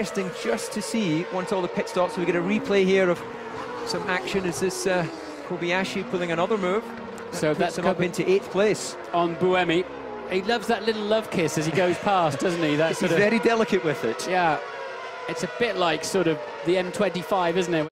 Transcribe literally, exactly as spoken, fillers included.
interesting just to see, once all the pit stops, we get a replay here of some action. Is this uh, Kobayashi pulling another move? That so puts that's him up into eighth place. On Buemi. He loves that little love kiss as he goes past, doesn't he? That's He's very delicate with it. Yeah, it's a bit like sort of the M twenty-five, isn't it?